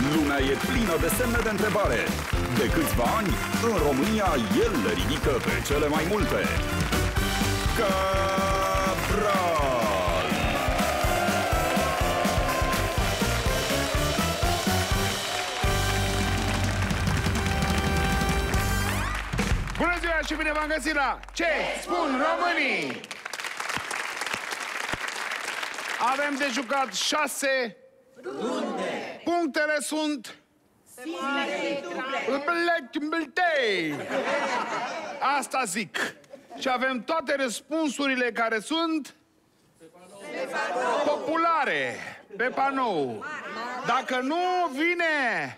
Lumea e plină de semne de întrebare. De câțiva ani, în România, el le ridică pe cele mai multe. Cabral! Bună ziua și bine v-am găsit la Ce Spun Românii! Avem de jucat 6 runde. Punctele sunt... Asta zic. Și avem toate răspunsurile care sunt... populare. Pe panou. Dacă nu, vine...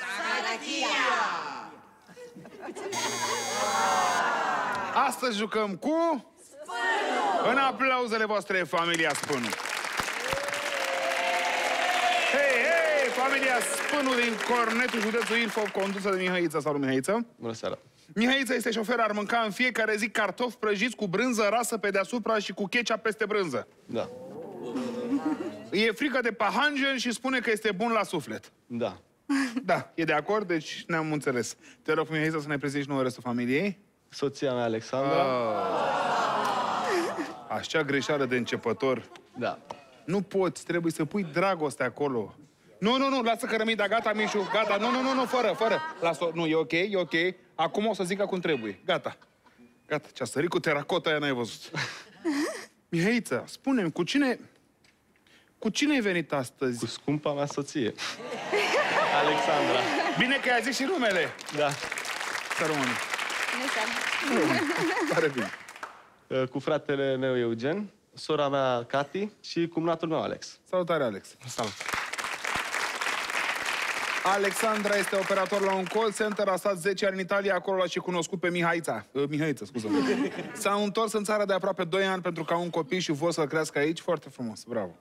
Astăzi jucăm cu... Spânul! În aplauzele voastre, familia Spânu. Hei, hei, familia Spânu din Cornetul, județul Ilfov, condusă de Mihăiță. Salut, Mihăiță! Bună seara! Mihăiță este șofer, ar mânca în fiecare zi cartofi prăjiți cu brânză rasă pe deasupra și cu ketchup peste brânză. Da. E frică de pahanjen și spune că este bun la suflet. Da. Da, e de acord, deci ne-am înțeles. Te rog, Mihăiță, să ne prezinți nouă restul familiei. Soția mea, Alexandra. Așa greșeală de începător. Da. Nu poți, trebuie să pui dragoste acolo. Nu, lasă cărămida, gata, Mișu, gata, nu, fără. Lasă-o, nu, e ok. Acum o să zică cum trebuie. Gata, ce-a sărit cu teracota aia n-ai văzut. Mihăiță, spune-mi, cu cine ai venit astăzi? Cu scumpa mea soție. Alexandra. Bine că ai zis și numele. Da. Să rămână. Pare bine. Cu fratele meu Eugen, sora mea Cati și cumnatul meu Alex. Salutare, Alex. Salut. Alexandra este operator la un call center, a stat 10 ani în Italia, acolo l-a și cunoscut pe Mihăiță, scuză-mă. S-a întors în țară de aproape 2 ani pentru că au un copil și vor să-l crească aici. Foarte frumos, bravo.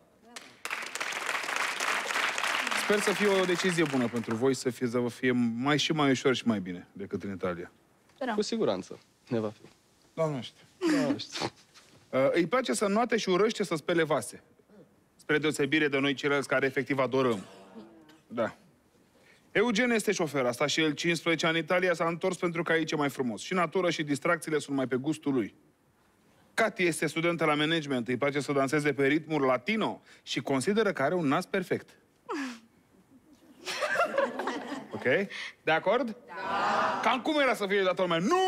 Sper să fie o decizie bună pentru voi, să vă fie mai ușor și mai bine decât în Italia. Cu siguranță ne va fi. Doamne știu. Îi place să înoate și urăște să spele vase. Spre deosebire de noi ceilalți care efectiv adorăm. Da. Eugen este șofer, a stat și el 15 ani în Italia, s-a întors pentru că aici e mai frumos. Și natură și distracțiile sunt mai pe gustul lui. Cati este studentă la management, îi place să danseze pe ritmuri latino și consideră că are un nas perfect. Ok? De acord? Da! Cam cum era să fie toată lumea? Nu!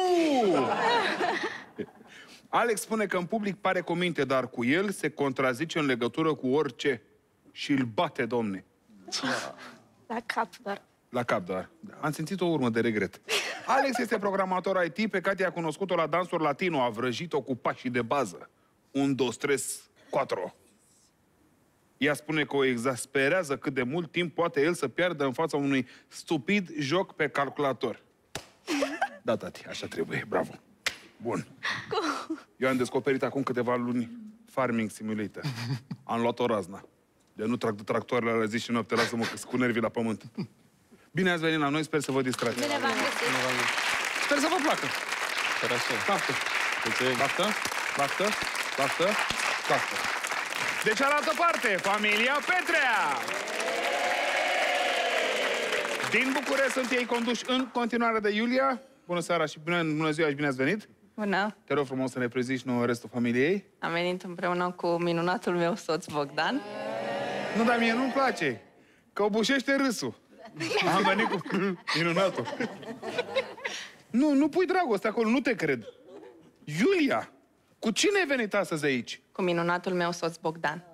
Alex spune că în public pare cu minte, dar cu el se contrazice în legătură cu orice. Și îl bate, domne. La cap, doar. La cap, doar. Am simțit o urmă de regret. Alex este programator IT, pe Cati a cunoscut-o la dansuri latino, a vrăjit-o cu pașii de bază. 1, 2, 3, 4. Ea spune că o exasperează cât de mult timp poate el să piardă în fața unui stupid joc pe calculator. Da, tati, așa trebuie. Bravo. Bun. Eu am descoperit acum câteva luni Farming Simulator. Am luat o razna. De nu trag de tractoarele la zi și noapte, lasă-mă că cu nervii la pământ. Bine ați venit la noi, sper să vă distrați. Bine v-am găsit. Sper să vă placă. Baftă. Baftă. De cealaltă parte, familia Petrea! Din București sunt ei conduși în continuare de Iulia. Bună seara și bună ziua și bine ați venit. Bună! Te rog frumos să ne prezinți nouă restul familiei. Am venit împreună cu minunatul meu soț Bogdan. Nu, dar mie nu-mi place, că obușește râsul. Am venit cu minunatul. Nu pui dragoste acolo, nu te cred. Iulia, cu cine ai venit astăzi aici? Cu minunatul meu soț Bogdan.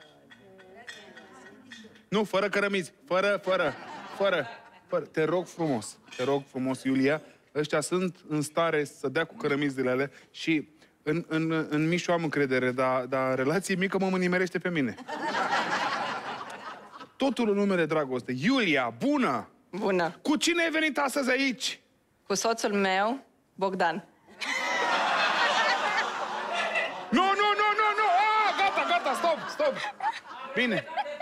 Nu, fără cărămizi. Fără. Te rog frumos, Iulia. Ăștia sunt în stare să dea cu cărămizile alea și în Mișu am încredere, dar relație mică mă nimerește pe mine. Totul în numele dragoste. Iulia, bună! Bună! Cu cine ai venit astăzi aici? Cu soțul meu, Bogdan. Nu! Gata, stop! Bine.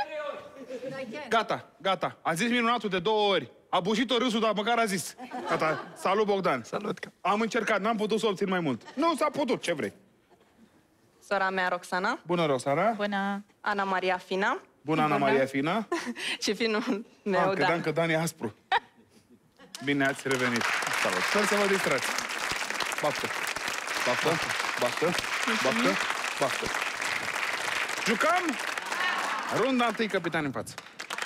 Gata. A zis minunatul de 2 ori. A bușit-o râsul, dar măcar a zis. Gata. Salut, Bogdan. Salut. Am încercat, n-am putut să obțin mai mult. Nu s-a putut, ce vrei? Sora mea, Roxana. Bună, Roxana. Bună. Ana Maria Fina. Bună, Ana Maria Fina. Și finul meu, Dan. Credeam că Dan e aspru. Bine ați revenit. Salut. Sper să vă distrați. Baftă. Baftă. Baftă. Baftă. Baftă. Jucăm? Runda întâi, capitan în față.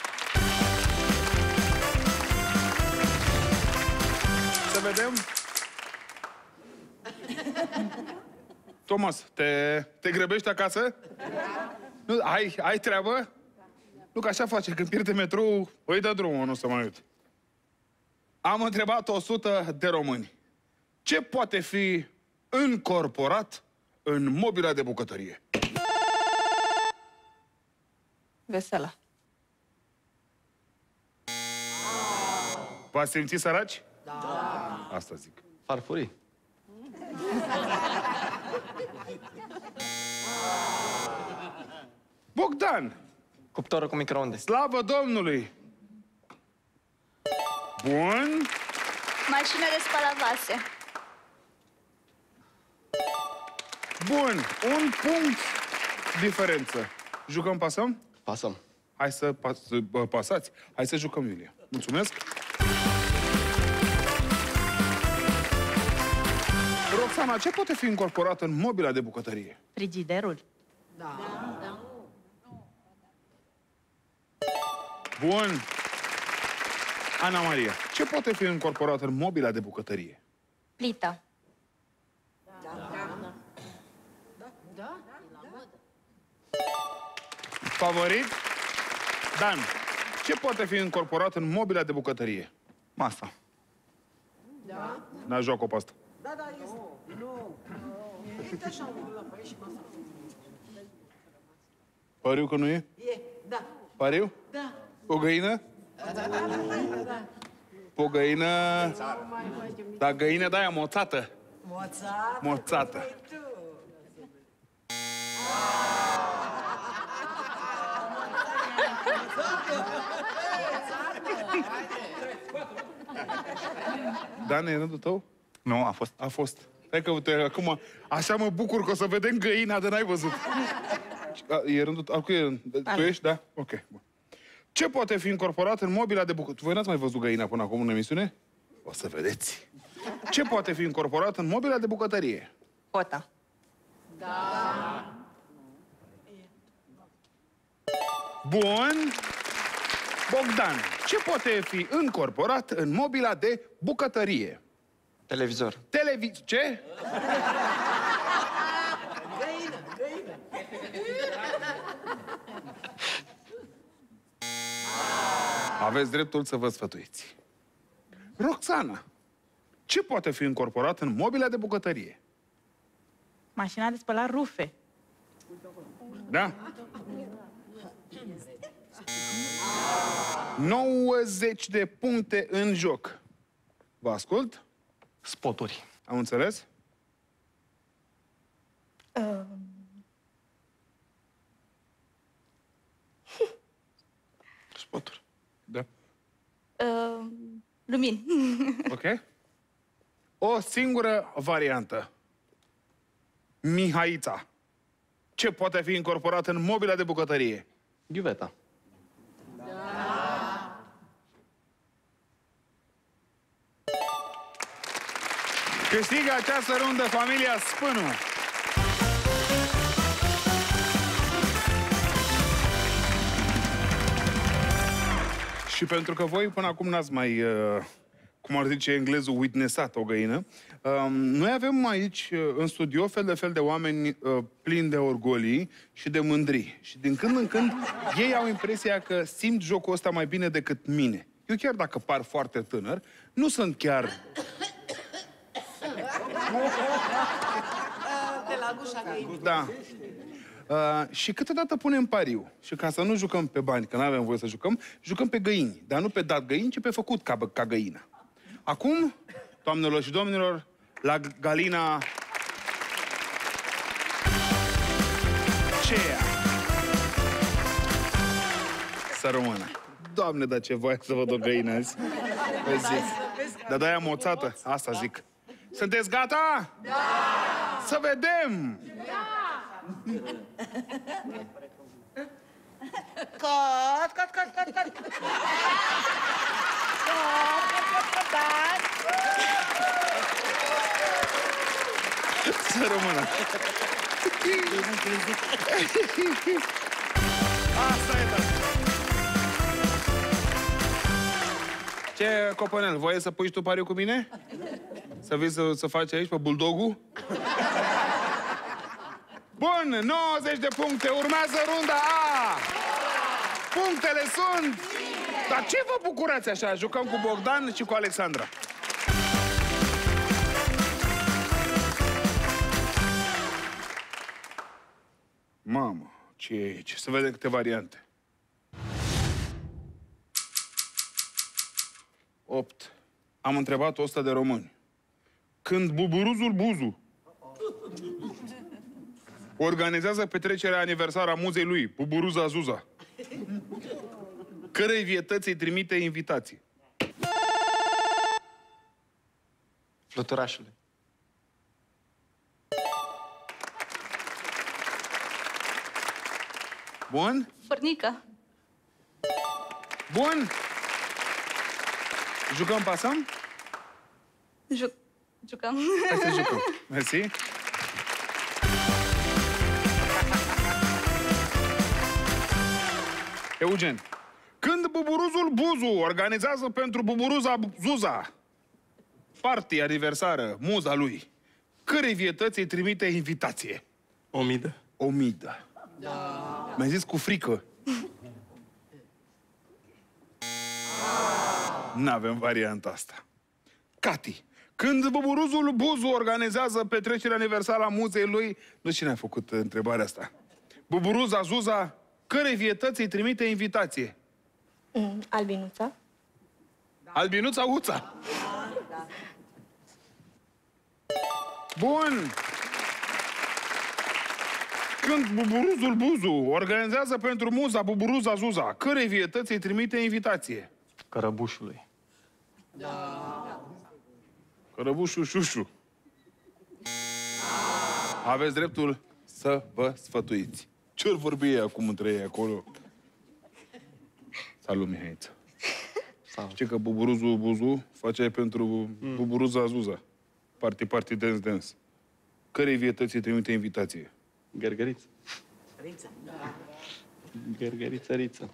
Să vedem. Thomas, te grăbești acasă? Nu, ai treabă? Nu, că așa face, când pierde metrou, îi dă drumul, nu să mai uit. Am întrebat 100 de români. Ce poate fi încorporat în mobila de bucătărie? Vesela. V-ați simțit săraci? Da. Asta zic. Farfurii. Bogdan! Cuptorul cu microunde. Slavă Domnului! Bun. Mașină de spălat vase. Bun. Un punct diferență. Jucăm, pasăm? Pasăm. Hai să pasați. Hai să jucăm, Iulia. Mulțumesc. Roxana, ce poate fi incorporat în mobila de bucătărie? Frigiderul. Bun. Ana Maria, ce poate fi incorporat în mobila de bucătărie? Plită. Favorit? Dan, ce poate fi incorporat în mobila de bucătărie? Masa. N-a joc-o pe asta. Pariu că nu e? E, da. Pariu? Da. O găină? O găină... Da, găină de aia moțată. Moțată. Moțată. Dan, e rândul tău? Nu, a fost. A fost. Hai că, uite, acum, așa mă bucur că o să vedem găina de n-ai văzut. E rândul tău? Cu e, tu ești? Da? Ok, bun. Ce poate fi incorporat în mobila de bucătărie? Voi n-ați mai văzut găina până acum în emisiune? O să vedeți. Ce poate fi incorporat în mobila de bucătărie? Hota. Bun. Bogdan, ce poate fi incorporat în mobila de bucătărie? Televizor. Ce? Aveți dreptul să vă sfătuiți. Roxana, ce poate fi incorporat în mobila de bucătărie? Mașina de spălat rufe. Da? 90 de puncte în joc. Vă ascult? Spoturi. Am înțeles? Spoturi. Da. Lumini. Ok? O singură variantă. Mihaița. Ce poate fi incorporat în mobila de bucătărie? Ghiuveta. Câștigă această rundă familia Spânu. Și pentru că voi până acum n-ați mai, cum ar zice englezul, witnessat o găină, noi avem aici, în studio, fel de oameni plini de orgolii și de mândrii. Și din când în când, ei au impresia că simt jocul ăsta mai bine decât mine. Eu chiar dacă par foarte tânăr, nu sunt chiar... De la gușa găinii. Da. Și câteodată punem pariu. Și ca să nu jucăm pe bani, că nu avem voie să jucăm, jucăm pe găini. Dar nu pe dat găini, ci pe făcut ca găina. Acum, doamnelor și domnilor, la Galina... Ceea. Să rămână. Doamne, dar ce voie să văd o găină azi. Dar de-aia moțată. Asta zic. Sunteți gata? Da! Să vedem! Da! Cat, cat, cat, cat, cat. Să rămână. Asta e, da. Ce, Coponel, voie să pui și tu pariu cu mine? Să vii să faci aici pe buldogul? Bun, 90 de puncte. Urmează runda A. Punctele sunt... Dar ce vă bucurați așa? Jucăm cu Bogdan și cu Alexandra. Mamă, ce e aici? Să vedem câte variante. 8. Am întrebat 100 de români. Când Buburuzul Buzu organizează petrecerea aniversară a muzei lui, Buburuza Zuza, cărei vietăți îi trimite invitații? Fluturașule. Bun? Furnică. Bun? Jucăm, pasăm? Jucăm. Hai să jucăm. Mersi. Eugen. Când Buburuzul Buzu organizează pentru Buburuza Zuza party aniversară, muza lui, cărei vietăți îi trimite invitație? Omidă. Omidă. Da. Mi-a zis cu frică. N-avem varianta asta. Cati. Când Buburuzul Buzu organizează petrecerea aniversară a muzei lui... Nu, cine a făcut întrebarea asta? Buburuza Zuza, cărei vietăți îi trimite invitație? Albinuța. Albinuța Uța. Bun. Când Buburuzul Buzu organizează pentru muza Buburuza Zuza, cărei vietăți îi trimite invitație? Cărăbușului. Cărăbușul Șușu. Aveți dreptul să vă sfătuiți. Ce-or vorbi ei acum între ei acolo? Salut, Mihaiță. Salut. Știi că Buburuzul Buzu face pentru Buburuza Zuza. Party, party, dance, dance. Cărei vietăți îi trimite invitație? Gărgăriță. Gărgăriță, riță.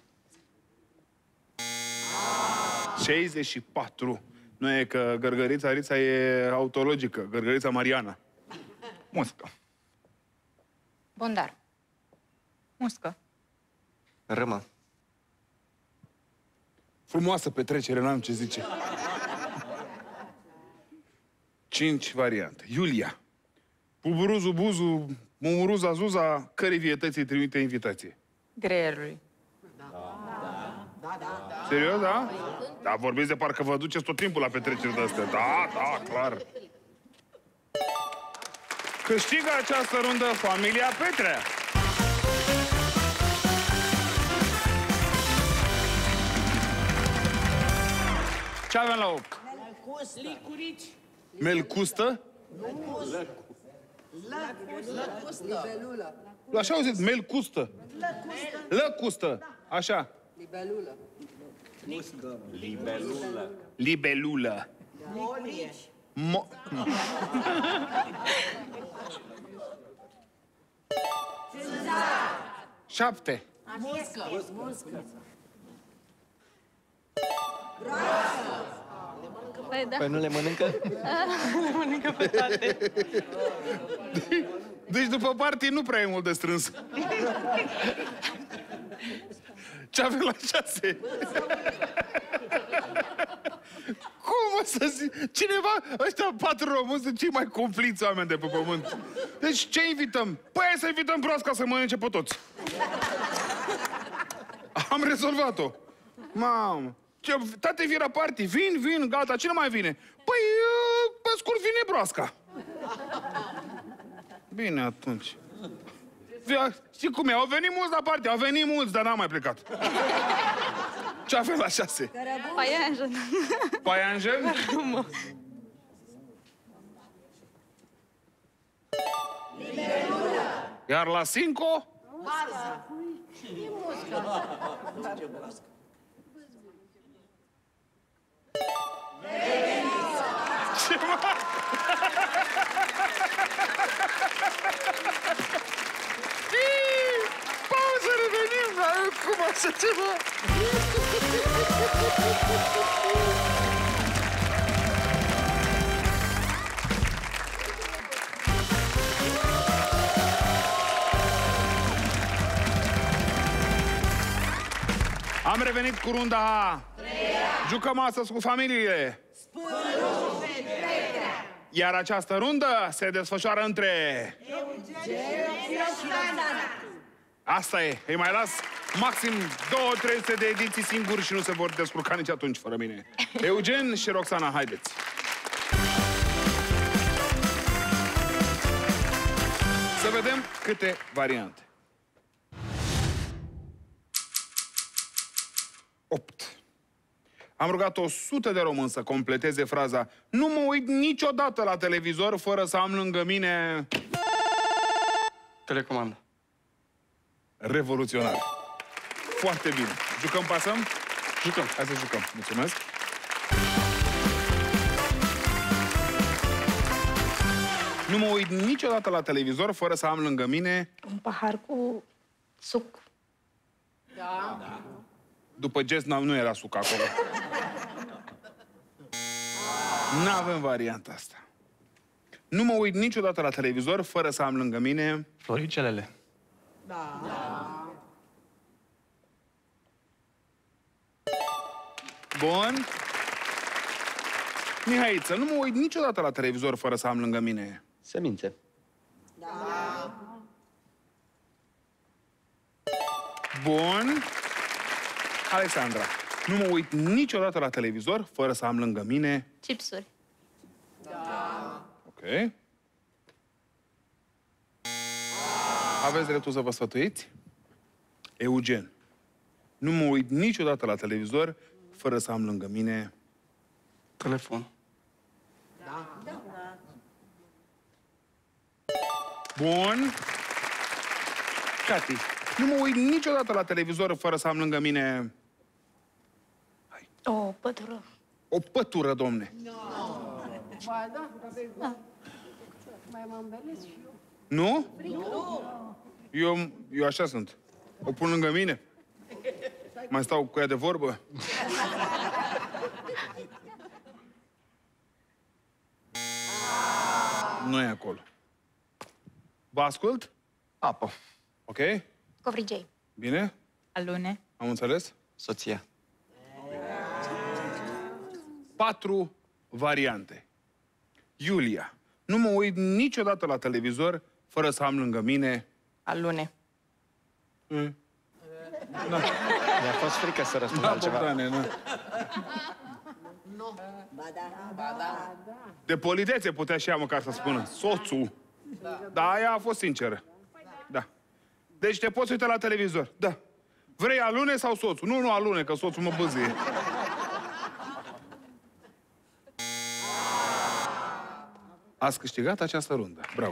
64. Nu e că Gărgărița Rița e autologică. Gărgărița Mariana. Muscă. Bondar. Muscă. Râmă. Frumoasă petrecere, n-am ce zice. 5 variante. Iulia. Buburuzu Buzu, Mumuruza Zuza, cărei vietăți îi trimite invitație? Greierului. Serios, da? Da, vorbiți de parcă vă duceți tot timpul la petreceri de-astea. Da, da, clar. Câștigă această rundă familia Petrea. Ce avem la 8? Licurici. Melcustă? Așa au zis, melcustă. Lăcustă. Așa. Libelulă. Libelulă. Șapte. Păi da. Păi nu le mănâncă? Mănâncă pe toate. Deci după party nu prea e mult de strâns. Ce avem la 6? Cum o să zic? Cineva, ăștia 4 români sunt cei mai cumpliți oameni de pe pământ. Deci ce invităm? Păi hai să invităm broasca să mănânce pe toți. Am rezolvat-o. Mamă. Tate, vii la party. Vin, gata. Cine mai vine? Păi, pe scurt, vine broasca. Bine, atunci. Știi cum e? Au venit mulți la party. Au venit mulți, dar n-am mai plecat. Ce avem la 6? Paianjen. Paianjen? Iar la 5? Pauză, revenim! Cum așa ceva? Am revenit cu runda A. Jucăm astăzi cu familiile. Iar această rundă se desfășoară între... Asta e. Îi mai las maxim 200-300 de ediții singuri și nu se vor descurca nici atunci fără mine. Eugen și Roxana, haideți. Să vedem câte variante. 8. Am rugat 100 de români să completeze fraza "Nu mă uit niciodată la televizor fără să am lângă mine..." Telecomandă. Revoluționar. Foarte bine. Jucăm, pasăm? Jucăm. Hai să jucăm. Mulțumesc. Nu mă uit niciodată la televizor fără să am lângă mine... Un pahar cu suc. După gest nu era suc acolo. N-avem varianta asta. Nu mă uit niciodată la televizor fără să am lângă mine... Floricelele. Bun. Mihaiță, nu mă uit niciodată la televizor fără să am lângă mine... Semințe. Bun. Alexandra, nu mă uit niciodată la televizor fără să am lângă mine... Chipsuri. Ok. Aveți dreptul să vă sfătuiți? Eugen, nu mă uit niciodată la televizor fără să am lângă mine... Telefon. Bun. Cati, nu mă uit niciodată la televizor fără să am lângă mine... O pătură. O pătură, domne. Nu? Eu așa sunt. O pun lângă mine. Mai stau cu ea de vorbă. Nu e acolo. Vă ascult? Apă. Ok? Covrigei. Bine? Alune. Am înțeles? Soția. 4 variante. Iulia, nu mă uit niciodată la televizor fără să am lângă mine... Alune. Mi-a fost frică să răspund altceva. Bogdane, nu. De politețe putea și ea măcar să spună. Soțul. Da, aia a fost sinceră. Da. Deci te poți uita la televizor. Da. Vrei alune sau soțul? Nu, alune, că soțul mă bâzie. Ați câștigat această rundă. Bravo.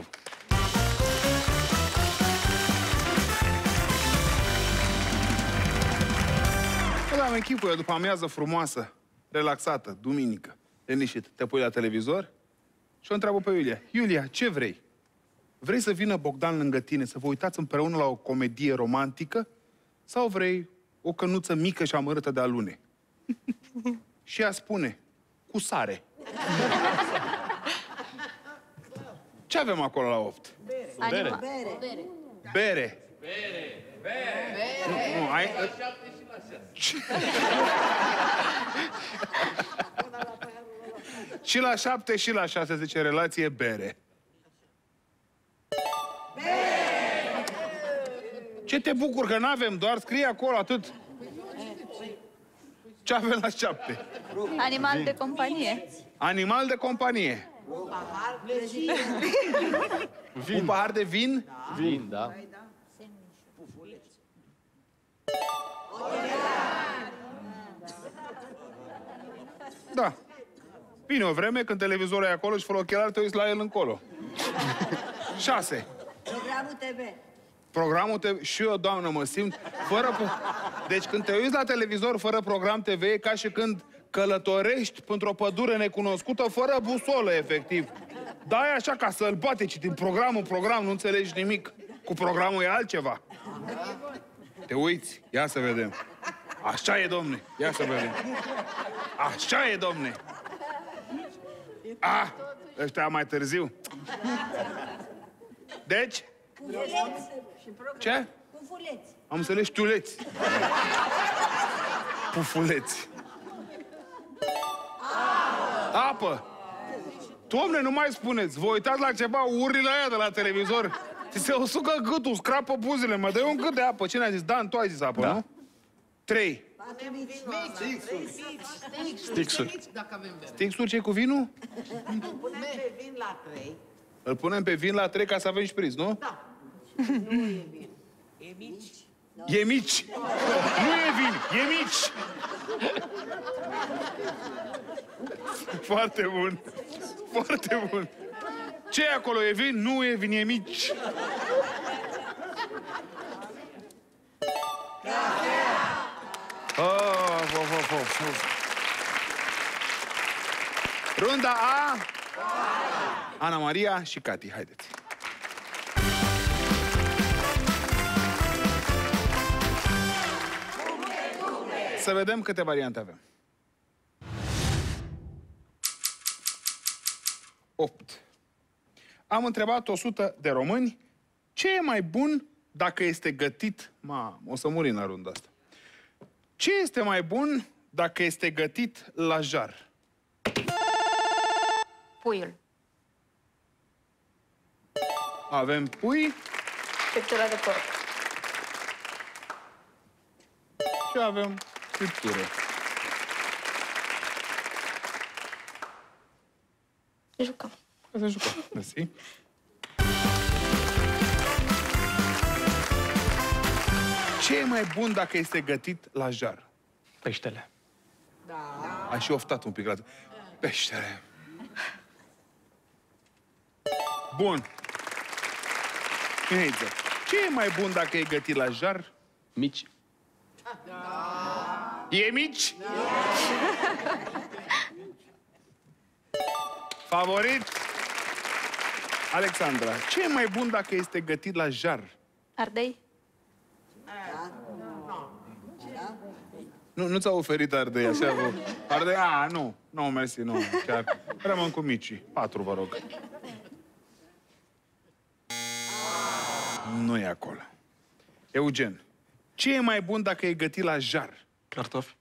Am echipă după amiază frumoasă, relaxată, duminică, liniștit. Te pui la televizor și o întreabă pe Iulia. Iulia, ce vrei? Vrei să vină Bogdan lângă tine să vă uitați împreună la o comedie romantică sau vrei o cănuță mică și amărâtă de alune? Și ea spune, cu sare. Ce avem acolo la 8? Anima. Bere. Nu, ai... Și la 7 și la 6 zice relație bere. Ce te bucur că n-avem, doar scrie acolo atât. Ce avem la 7? Animal de companie. Animal de companie. Un pahar de vin? Vin, da. Da. Bine, o vreme când televizorul e acolo și fără ochelari te uiți la el încolo. 6. Programul TV. Programul TV... Și eu, doamnă, mă simt fără... Deci când te uiți la televizor fără program TV, e ca și când călătorești într-o pădure necunoscută fără busolă, efectiv. Dai așa ca sălbatici din program în program, nu înțelegi nimic. Cu programul e altceva. Te uiți, ia să vedem. Așa e, domne, ia să vedem. Așa e, domne. Ah, ăștia mai târziu. Deci? Ce? Pufuleți. Am înțeles, știuleți. Pufuleți. Apă. Dom'le, nu mai spuneți. Vă uitați la ceva, urli la ea de la televizor. Ți se usucă gâtul, scrapă buzele. Mă dai un gât de apă. Cine a zis? Dan, tu ai zis apă, nu? 3. Stixuri. Stixuri, ce cu vinul? Punem pe vin la 3. Îl punem pe vin la 3 ca să avem șpriț, nu? Da. Nu e vin. E mici. E mici. Nu e vin, e mici. Foarte bun. Foarte bun. Ce e acolo? E vin? Nu e vin, e mici. Runda A. Ana Maria și Cati, haideți. Să vedem câte variante avem. 8. Am întrebat 100 de români ce e mai bun dacă este gătit... O să murim la runda asta. Ce este mai bun dacă este gătit la jar? Puiul. Avem pui Friptura de porc. și avem friptură. Jucăm. Hai să jucăm. Mersi. Ce e mai bun dacă este gătit la jar? Peștele. A și oftat un pic la... Peștele. Bun. Mihaiță, ce e mai bun dacă e gătit la jar? Mici. E mici? Favorit? Alexandra, ce e mai bun dacă este gătit la jar? Ardei? Nu ți-au oferit ardei, așa vă... Ardei? A, nu. Nu, mersi, nu. Chiar. Rămân cu micii. 4, vă rog. Nu e acolo. Eugen, ce e mai bun dacă e gătit la jar? Cartofi.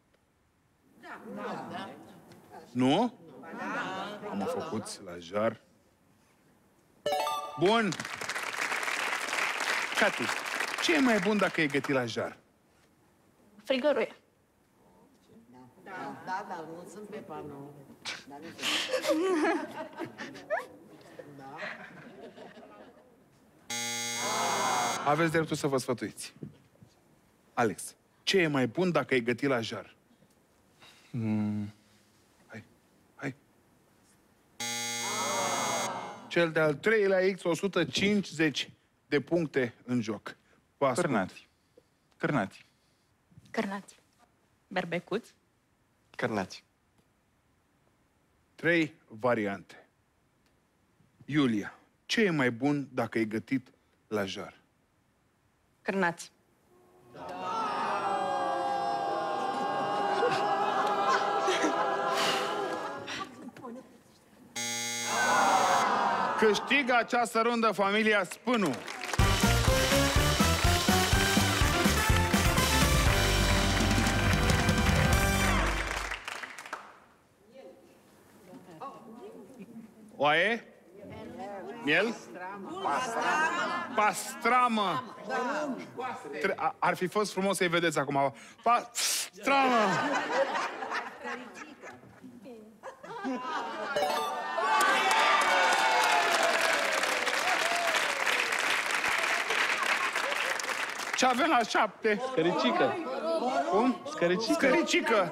Nu? Am făcut la jar. Bun. Cati, ce e mai bun dacă e gătit la jar? Frigăruie. Da, dar nu sunt pe panou. Aveți dreptul să vă sfătuiți. Alex, ce e mai bun dacă e gătit la jar? Hai, hai. Cel de-al treilea X, 150 de puncte în joc. Vă ascult. Cârnați. Cârnați. Cărnați. Berbecuți. Cărnați. 3 variante. Iulia, ce e mai bun dacă e gătit la jar? Cărnați. Câștigă această rundă familia Spânu. Oaie? Miel? Pastramă. Ar fi fost frumos să-i vedeți acum. Pastramă. Ce avem la 7? Scăricică. Cum? Scăricică. Scăricică.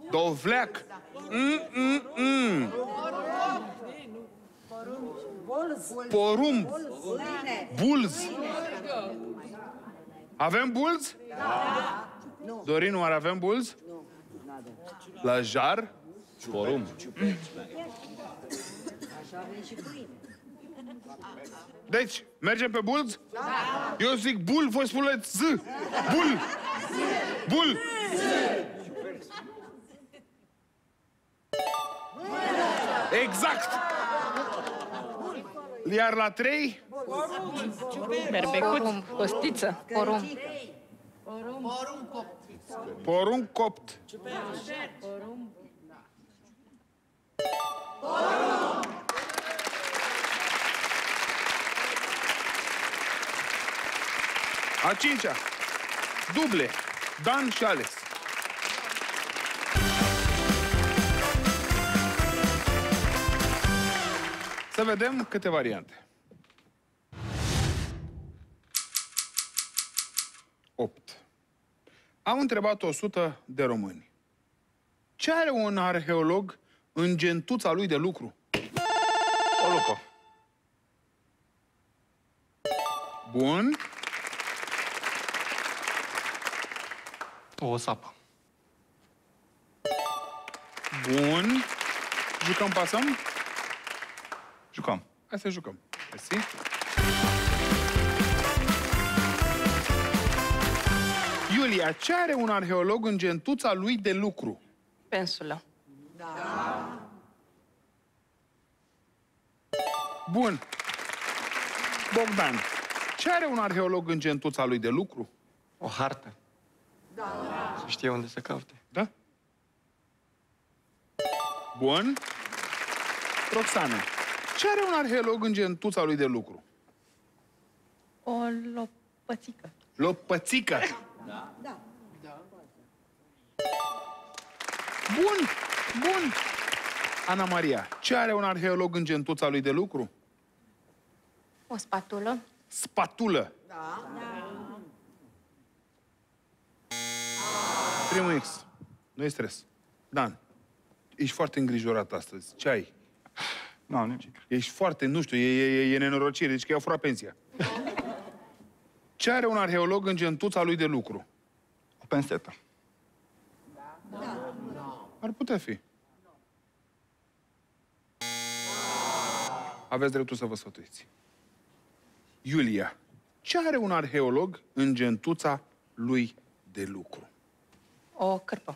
Dovleac. Porumb. Bulz. Avem bulz? Da. Dorin, oare avem bulz? Nu. La jar? Porumb. Deci, mergem pe bulz? Da. Eu zic bul, voi spuneți z. Bul. Bul. Exact. Iar la 3? Berbecuț. Costiță. Porumb. Porumb copt. A 5-a. Duble. Dan și Alex. Să vedem câte variante. 8. Am întrebat 100 de români. Ce are un arheolog în gentuța lui de lucru? O lupă. Bun. O sapă. Bun. Jucăm, pasăm? Jucăm. Hai să jucăm. Mersi. Iulia, ce are un arheolog în gentuța lui de lucru? Pensulă. Bun. Bogdan, ce are un arheolog în gentuța lui de lucru? O hartă. Să știe unde să caute. Da? Bun. Roxana, ce are un arheolog în gentuța lui de lucru? O lopățică. Lopățică. Bun, bun. Ana Maria, ce are un arheolog în gentuța lui de lucru? O spatulă. Spatulă. Primul X. Nu-i stres. Dan, ești foarte îngrijorat astăzi. Ce ai? Nu, nimic. Ești foarte, nu știu, e nenorocire, deci că i-a furat pensia. Ce are un arheolog în gentuța lui de lucru? O pensetă. Ar putea fi. Aveți dreptul să vă sfătuiți. Iulia, ce are un arheolog în gentuța lui de lucru? O cârpă.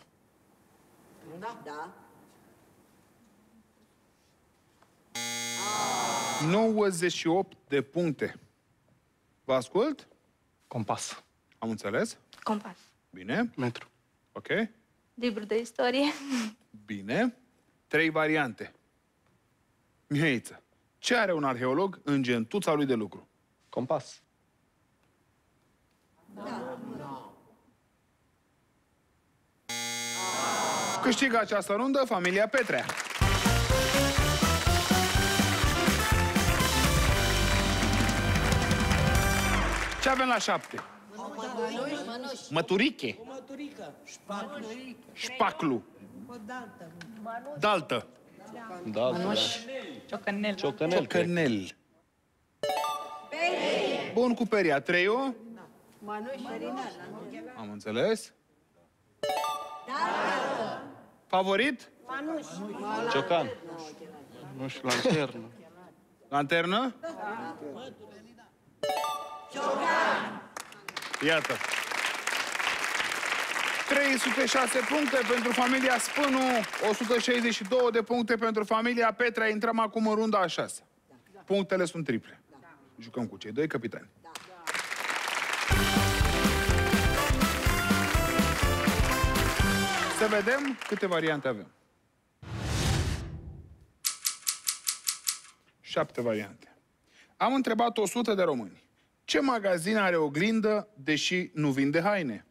98 de puncte. Vă ascult? Compas. Am înțeles? Compas. Bine. Metru. Ok. Libru de istorie. Bine. 3 variante. Mihaiță, ce are un arheolog în gentuța lui de lucru? Compas. Câștigă această rundă familia Petrea. Ce avem la 7? Măturiche. Șpaclu. Daltă. Mănuș. Ciocănel. Ciocănel. Bun, cu peria. 3-o. Am înțeles. Favorit? Ciocan. Nu știu, lanternă. Lanternă? Iată. 306 puncte pentru familia Spânu, 162 de puncte pentru familia Petra. Intrăm acum în runda a 6. Punctele sunt triple. Jucăm cu cei doi capitani. Să vedem câte variante avem. 7 variante. Am întrebat 100 de români. Ce magazin are oglindă, deși nu vinde haine?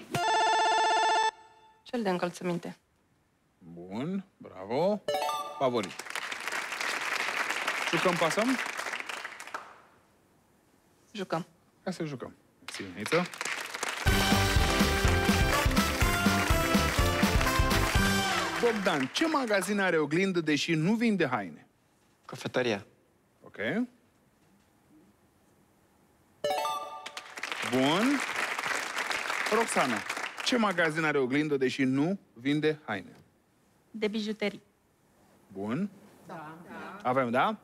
Cel de încălțăminte. Bun, bravo. Favorit. Jucăm, pasăm? Jucăm. Hai să jucăm. Ține-ți-o. Bogdan, ce magazin are oglindă, deși nu vinde haine? Cafetăria. Ok. Bun. Roxana, ce magazin are oglindă, deși nu vinde haine? De bijuterii. Bun. Avem, da?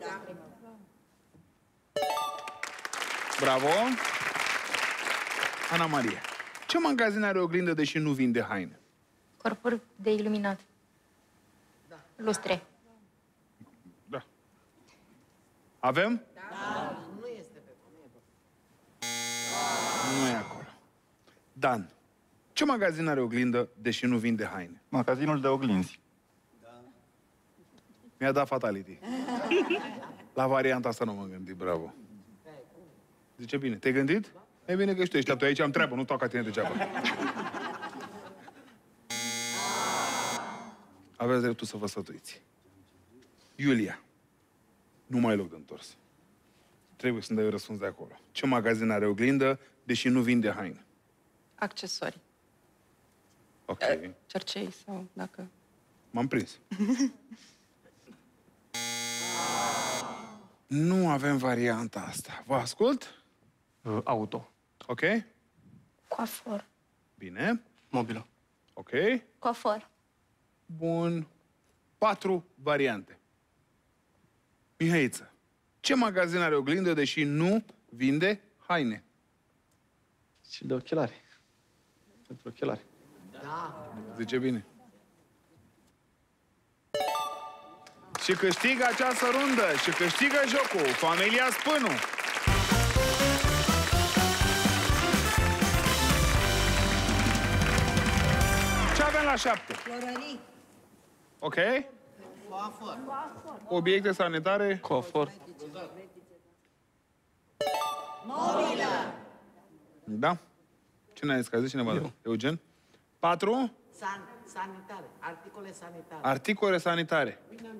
Bravo. Ana Maria, ce magazin are oglindă, deși nu vinde haine? Corpuri de iluminat. Lustre. Da. Avem? Nu e acolo. Dan, ce magazin are oglindă, deși nu vinde haine? Magazinul de oglinzi. Mi-a dat fatality. La varianta asta nu m-am gândit, bravo. Zice bine, te-ai gândit? E bine că știi, tu aici am treabă, nu toc ca tine degeaba. Aveți dreptul să vă sfătuiți. Iulia, nu mai ai loc de întors. Trebuie să-mi dai răspuns de acolo. Ce magazin are oglindă, deși nu vinde haine? Accesorii. Ok. Cercei sau dacă... M-am prins. Nu avem varianta asta. Vă ascult? Auto. Ok? Coafor. Bine. Mobilă. Ok. Coafor. Bun. 4 variante. Mihaiță, ce magazin are oglindă, deși nu vinde haine? Și de ochelari. Pentru ochelari. Zice bine. Și câștigă această rundă și câștigă jocul familia Spânu. Ce avem la 7? Florării. Ok. Coafor. Obiecte sanitare. Coafor. Mobilă. Da. Cine a zis că a zis cineva? Eugen? 4. Sanitare. Articole sanitare. Articole sanitare.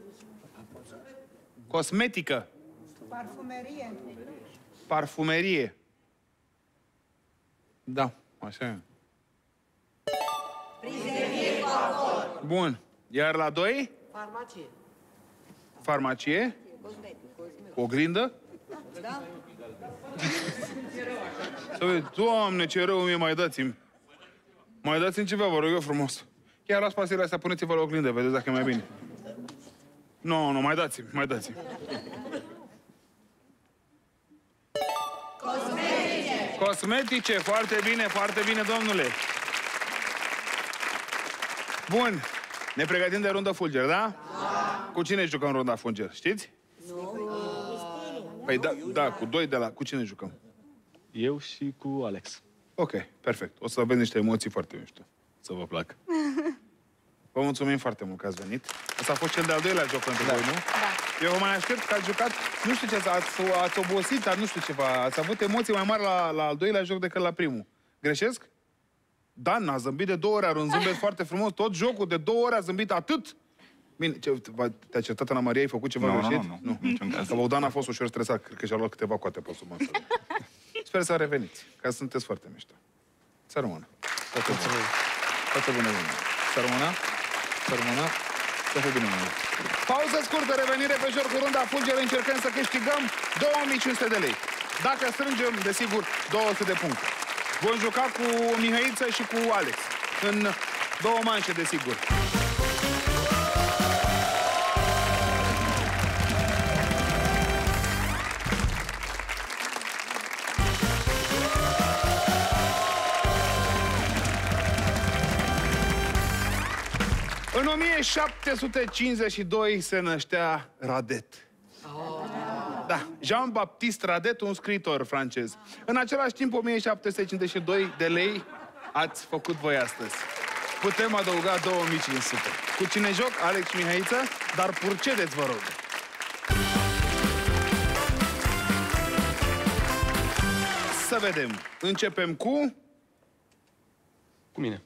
Cosmetică. Parfumerie. Parfumerie. Da, așa e. Bun. Iar la 2? Farmacie. Farmacie. Oglindă. Da? Doamne, ce rău mie, mai dați-mi. Mai dați-mi ceva, vă rog eu frumos. Chiar luați pastilele astea, puneți-vă la oglindă, vedeți dacă e mai bine. Nu, mai dați-mi, mai dați-mi. Cosmetice. Cosmetice, foarte bine, domnule. Bun. Ne pregătim de rundă fulger, da? Da. Cu cine jucăm runda fulger, știți? Păi da, cu 2 de la... Cu cine jucăm? Eu și cu Alex. Ok, perfect. O să aveți niște emoții foarte mișto. Să vă placă. Vă mulțumim foarte mult că ați venit. Asta a fost cel de-al doilea joc pentru voi, nu? Da. Eu vă mai aștept că ați jucat, nu știu ce, ați obosit, dar nu știu ceva. Ați avut emoții mai mari la al doilea joc decât la primul. Greșesc? Dan a zâmbit de 2 ori, are un zâmbet foarte frumos. Tot jocul de 2 ori a zâmbit atât. Bine, te-a certat Ana Maria? Ai făcut ceva greșit? Nu. Niciun caz. Că Bogdan a fost ușor stresat, cred că și-a luat câteva coate pe sub masă. Sper să reveniți, că sunteți foarte mișto. Să rămână. Toate bune. Toate bune. Să rămână. Să rămână. Să fie bine, mână. Pauză scurtă, revenire pe joc cu runda fulger. Încercăm să câștigăm 2500 de lei. Dacă strângem, desigur, 200 de puncte. Vom juca cu Mihăiță și cu Alex. În 2 manșe, desigur. În 1752 se năștea Radet. Da, Jean-Baptiste Radet, un scriitor francez. În același timp, 1752 de lei ați făcut voi astăzi. Putem adăuga 2500. Cu cine joc? Alex și Mihăiță? Dar purcedeți, vă rog. Să vedem. Începem cu... Cu mine.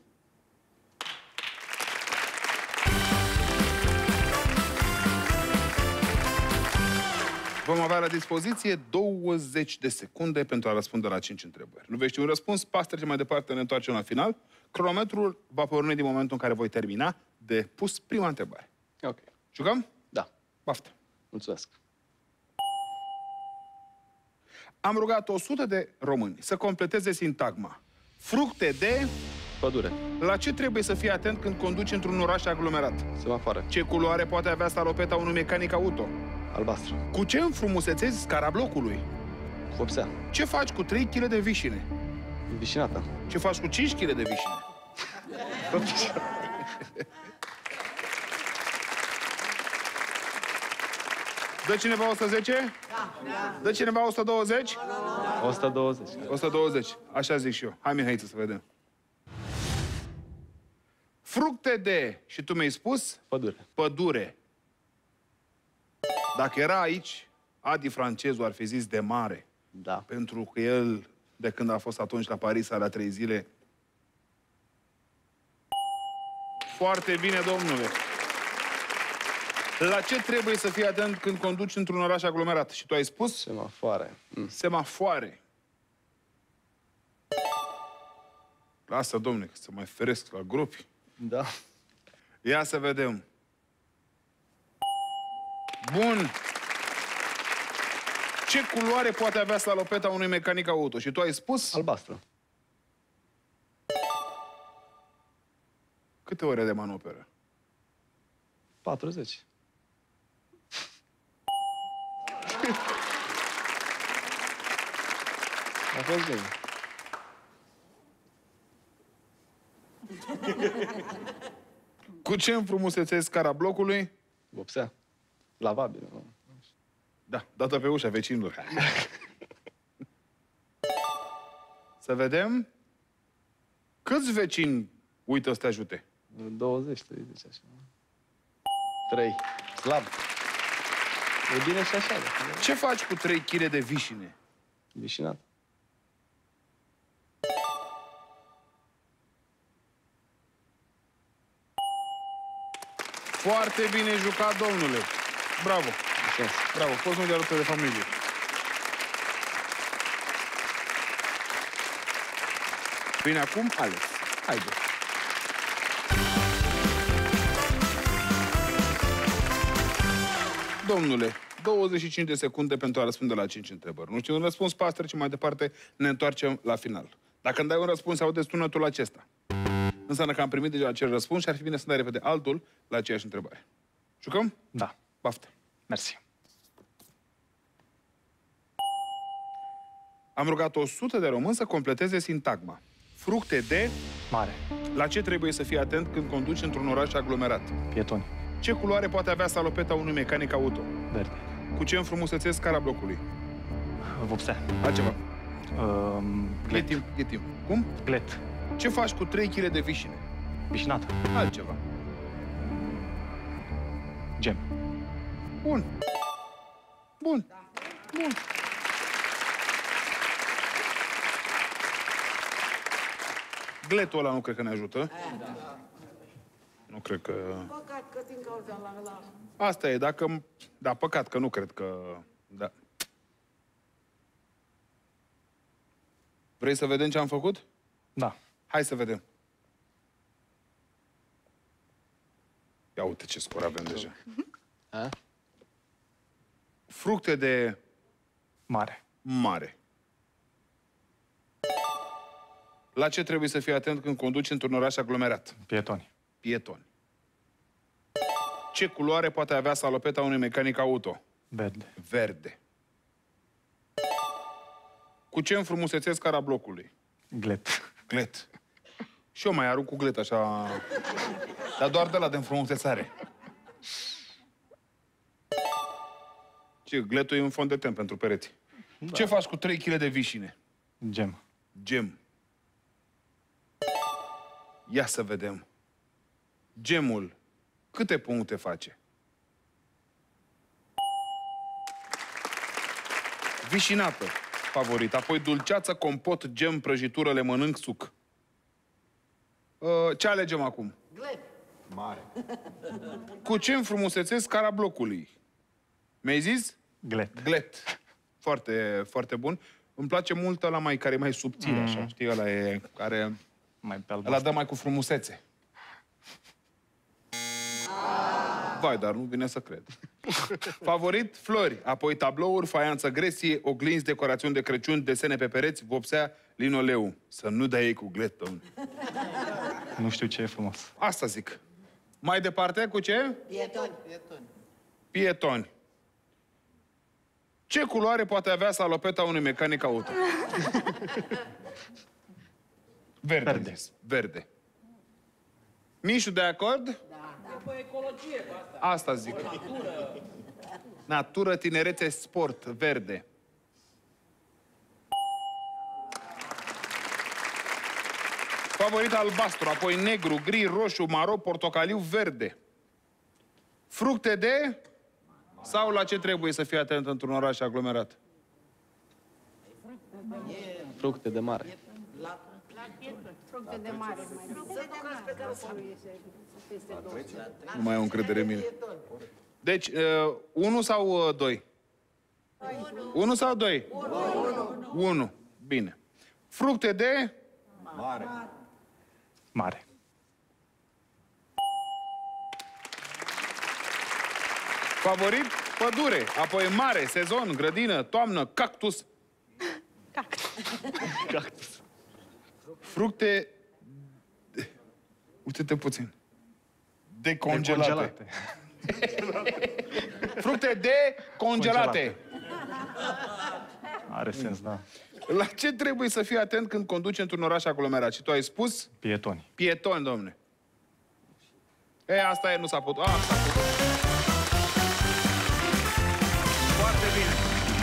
Vom avea la dispoziție 20 de secunde pentru a răspunde la 5 întrebări. Nu veți ști un răspuns, pas trece mai departe, ne întoarcem la final. Cronometrul va porni din momentul în care voi termina de pus prima întrebare. Ok. Jucăm? Da. Baftă. Mulțumesc. Am rugat 100 de români să completeze sintagma. Fructe de... Pădure. La ce trebuie să fii atent când conduci într-un oraș aglomerat? Semafoare. Ce culoare poate avea salopeta unui mecanic auto? Albastră. Cu ce înfrumusețezi scara blocului? Vopsea. Ce faci cu 3 kg de vișine? Vișinata. Ce faci cu 5 kg de vișine? Dă cineva 110? Da. Dă cineva 120? 120. 120. Așa zic și eu. Hai, Mihaiță, să vedem. Fructe de... Și tu mi-ai spus? Pădure. Pădure. Dacă era aici, Adi francezul ar fi zis de mare. Da. Pentru că el, de când a fost atunci la Paris, la 3 zile... Foarte bine, domnule. La ce trebuie să fii atent când conduci într-un oraș aglomerat? Și tu ai spus? Semafoare. Semafoare. Lasă, domnule, că să mai feresc la gropi. Da. Ia să vedem. Bun. Ce culoare poate avea salopeta unui mecanic auto? Și tu ai spus? Albastră. Câte ore de manoperă? 40. A fost bine. Cu ce înfrumusețezi scara blocului? Vopsea. Lavabil. Nu? Da, dată pe ușa vecinilor. Să vedem. Câți vecini uită să te ajute? 20, 30, așa. 3. Slab. E bine și așa. Ce faci cu 3 kg de vișine? Vișinat. Foarte bine jucat, domnule. Bravo. Mulțumesc. Bravo. Fost nu de alături de familie. Bine, acum, Alex. Haide. Domnule, 25 de secunde pentru a răspunde la 5 întrebări. Nu știu un răspuns, pas, trecem mai departe, ne întoarcem la final. Dacă îmi dai un răspuns, aude sunetul acesta. Înseamnă că am primit deja acel răspuns și ar fi bine să dai repede altul la aceeași întrebare. Jucăm? Da. Baftă. Mersi. Am rugat 100 de români să completeze sintagma. Fructe de... Mare. La ce trebuie să fii atent când conduci într-un oraș aglomerat? Pietoni. Ce culoare poate avea salopeta unui mecanic auto? Verde. Cu ce înfrumusețezi scara blocului? Vopsea. Altceva. E Glet. timp, e timp. Cum? Glet. Ce faci cu 3 kg de vișine? Vișinată. Altceva. Gem. Bun. Bun. Bun. Gletul ăla nu cred că ne ajută. Nu cred că... Păcat că din cauza la ăla. Asta e, dacă... Da, păcat că nu cred că... Da. Vrei să vedem ce am făcut? Da. Hai să vedem. Ia uite ce scor avem deja. A? Fructe de Mare. mare. La ce trebuie să fii atent când conduci într-un oraș aglomerat? Pietoni. Pietoni. Ce culoare poate avea salopeta unui mecanic auto? Verde. Verde. Cu ce înfrumusețezi scara blocului? Glet. Glet. Și eu mai arunc cu glet așa... Dar doar de la de înfrumusețare. Ce, gletul e un fond de ten pentru pereți. Da. Ce faci cu 3 kg de vișine? Gem. Gem. Ia să vedem. Gemul, câte puncte face? Vișinată, favorit. Apoi dulceață, compot, gem, prăjitură, le mănânc, suc. Ce alegem acum? Glet. Mare. Cu ce înfrumusețezi scara blocului? Mi-ai zis? Glet. Glet. Foarte, foarte bun. Îmi place mult ăla mai, care e mai subțire, așa, știi? Ăla e, care... Mai pe Ăla albastru. dă mai cu frumusețe. Vai, dar nu vine să cred. Favorit, flori, apoi tablouri, faianță gresie, oglinzi, decorațiuni de Crăciun, desene pe pereți, vopsea, linoleu. Să nu dai ei cu glet, domnule. Nu știu ce e frumos. Asta zic. Mai departe, cu ce? Pietoni. Ce culoare poate avea salopeta unui mecanic auto? Verde. Verde. Verde. Mișu, de acord? Da. După ecologie cu asta. Asta zic. Natură, tinerețe, sport, verde. Favorit albastru, apoi negru, gri, roșu, maro, portocaliu, verde. Fructe de... Sau la ce trebuie să fii atent într-un oraș aglomerat? Fructe de mare. Fructe de mare. Nu mai au încredere în mine. Deci, 1 sau 2? 1 sau 2? 1. Bine. Fructe de... Mare. Favorit, pădure, apoi mare, sezon, grădină, toamnă, cactus. Cactus. Fructe... Uite-te puțin. Decongelate. Fructe decongelate. Are sens, da. La ce trebuie să fii atent când conduci într-un oraș aglomerat? Și tu ai spus? Pietoni. Pietoni, domne. E, asta e, nu s-a putut. S-a putut. Foarte bine.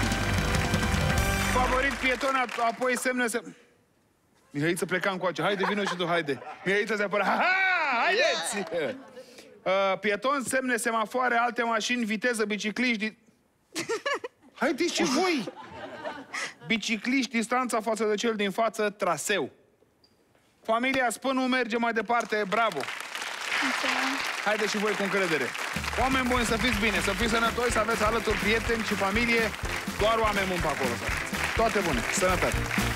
Favorit pietoni, apoi semne se... Mihăiță pleca încoace. Haide, vină și tu, haide. Mihăiță se apără. Ha-ha! Haideți! Pieton, semne, semafoare, alte mașini, viteză, bicicliști... Haideți și voi! Bicicliști, distanța față de cel din față, traseu. Familia Spânu merge mai departe, bravo! Haideți și voi cu încredere. Oameni buni, să fiți bine, să fiți sănătoși, să aveți alături prieteni și familie. Doar oameni buni pe acolo. Toate bune. Sănătate!